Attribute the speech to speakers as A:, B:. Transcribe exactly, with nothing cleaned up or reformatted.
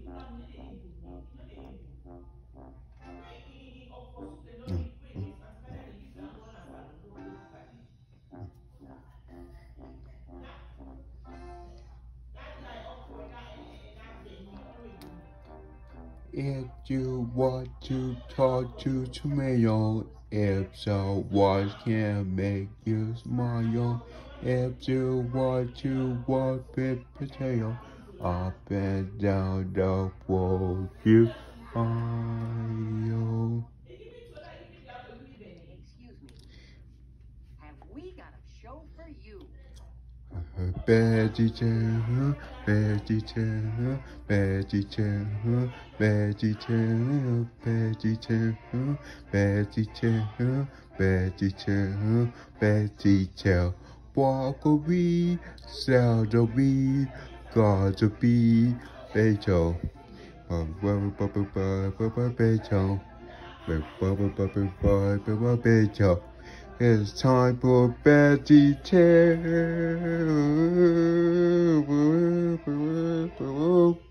A: If you want to talk to tomato, if so, what can make you smile? If you want to walk with potato, up and down the road you aisle.
B: Excuse me. Have we got a show for you?
A: VeggieTales, VeggieTales, VeggieTales, VeggieTales, VeggieTales, VeggieTales, VeggieTales, VeggieTales. Broccoli, celery, gotta-be, bagel. Bagel. Bagel. It's time for VeggieTales.